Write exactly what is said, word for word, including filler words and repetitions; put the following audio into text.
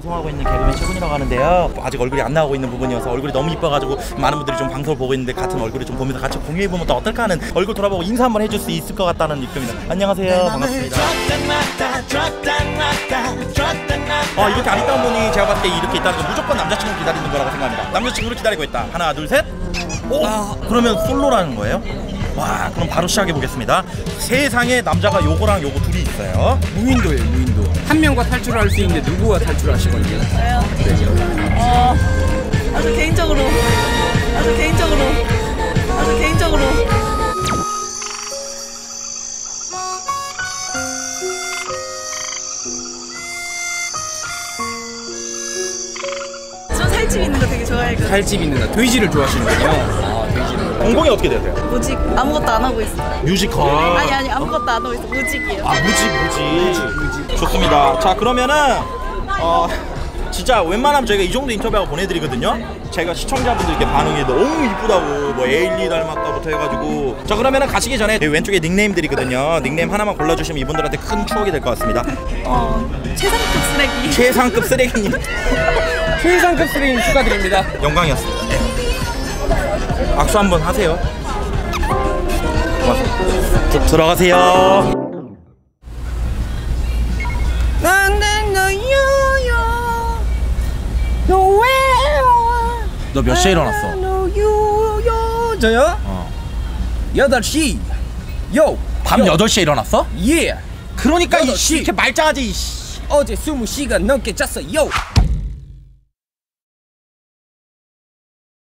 방송하고 있는 개그맨 최군이라고 하는데요. 아직 얼굴이 안 나오고 있는 부분이어서 얼굴이 너무 이뻐가지고 많은 분들이 좀 방송을 보고 있는데 같은 얼굴을 좀 보면서 같이 공유해보면 또 어떨까 하는, 얼굴 돌아보고 인사 한번 해줄 수 있을 것 같다는 느낌입니다. 안녕하세요. 반갑습니다. 어, 이렇게 안 있다 보니 제가 봤을 때 이렇게 있다는 건 무조건 남자친구 기다리는 거라고 생각합니다. 남자친구를 기다리고 있다. 하나 둘 셋. 오! 그러면 솔로라는 거예요? 와, 그럼 바로 시작해 보겠습니다. 세상에 남자가 요거랑 요거 둘이 있어요. 무인도예요, 무인도. 한 명과 탈출할 수 있는데 누구와 탈출하실 건데요? 저요? 어, 아주 개인적으로, 아주 개인적으로, 아주 개인적으로. 저 살집 있는 거 되게 좋아해요. 살집 있는 나 돼지를 좋아하시는군요. 아, 돼지를. 전공이 어떻게 되세요? 무직, 아무것도 안 하고 있어요. 뮤지컬. 아니 아니 아무것도 안 하고 있어. 무직이에요. 아, 무직, 무직. 무직. 좋습니다. 자, 그러면은 어 진짜 웬만하면 저희가 이 정도 인터뷰하고 보내드리거든요. 제가 시청자분들께 반응이 너무 이쁘다고, 뭐 에일리 닮았다부터 해가지고. 자, 그러면은 가시기 전에 왼쪽에 닉네임들이거든요. 닉네임 하나만 골라주시면 이분들한테 큰 추억이 될 것 같습니다. 어, 최상급 쓰레기. 최상급 쓰레기님. 최상급 쓰레기 축하드립니다. 영광이었습니다. 네. 악수 한번 하세요. 고맙습니다. 들어가세요. 너 몇 시에 일어났어? 저요? 어. 여덟 시. 요. 밤 여덟 시에 일어났어? 예. 그러니까 여덟 이 시. 이렇게 말짱하지. 어제 스무 시간 넘게 잤어요.